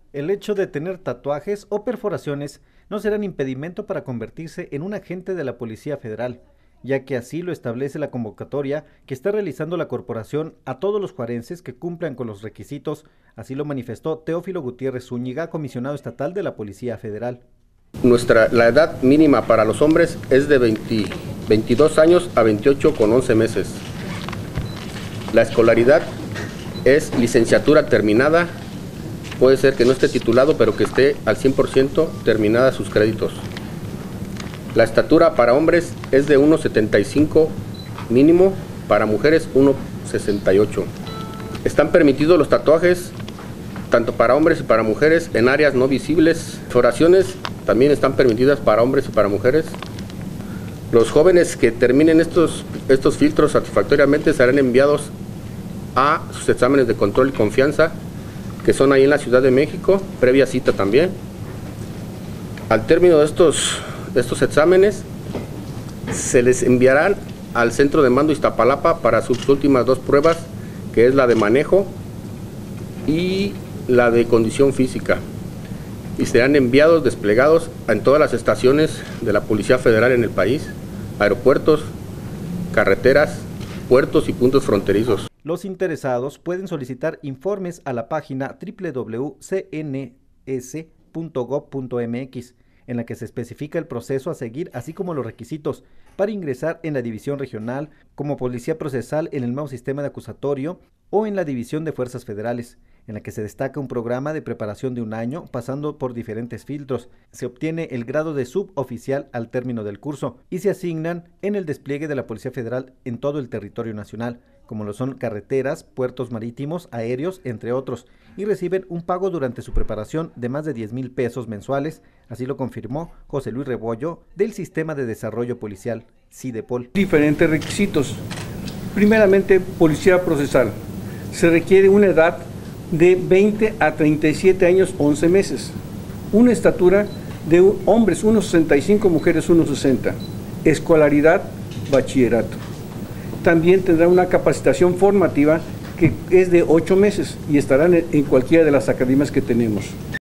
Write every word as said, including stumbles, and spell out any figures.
El hecho de tener tatuajes o perforaciones no serán impedimento para convertirse en un agente de la Policía Federal, ya que así lo establece la convocatoria que está realizando la corporación a todos los juarenses que cumplan con los requisitos, así lo manifestó Teófilo Gutiérrez Zúñiga, comisionado estatal de la Policía Federal. Nuestra, la edad mínima para los hombres es de veinte, veintidós años a veintiocho con once meses. La escolaridad es licenciatura terminada, puede ser que no esté titulado, pero que esté al cien por ciento terminada sus créditos. La estatura para hombres es de uno setenta y cinco mínimo, para mujeres uno sesenta y ocho. Están permitidos los tatuajes tanto para hombres y para mujeres en áreas no visibles. Perforaciones también están permitidas para hombres y para mujeres. Los jóvenes que terminen estos, estos filtros satisfactoriamente serán enviados a sus exámenes de control y confianza, que son ahí en la Ciudad de México, previa cita también. Al término de estos, de estos exámenes, se les enviarán al centro de mando Iztapalapa para sus últimas dos pruebas, que es la de manejo y la de condición física, y serán enviados, desplegados en todas las estaciones de la Policía Federal en el país, aeropuertos, carreteras, puertos y puntos fronterizos. Los interesados pueden solicitar informes a la página doble u doble u doble u punto c n s punto gob punto m x, en la que se especifica el proceso a seguir, así como los requisitos para ingresar en la división regional, como policía procesal en el nuevo sistema de acusatorio o en la división de fuerzas federales, en la que se destaca un programa de preparación de un año pasando por diferentes filtros. Se obtiene el grado de suboficial al término del curso y se asignan en el despliegue de la Policía Federal en todo el territorio nacional, como lo son carreteras, puertos marítimos, aéreos, entre otros, y reciben un pago durante su preparación de más de diez mil pesos mensuales, así lo confirmó José Luis Rebollo del Sistema de Desarrollo Policial, SIDEPOL. Diferentes requisitos. Primeramente, policía procesal. Se requiere una edad de veinte a treinta y siete años, once meses. Una estatura de hombres uno sesenta y cinco, mujeres uno sesenta. Escolaridad, bachillerato. También tendrá una capacitación formativa que es de ocho meses y estarán en cualquiera de las academias que tenemos.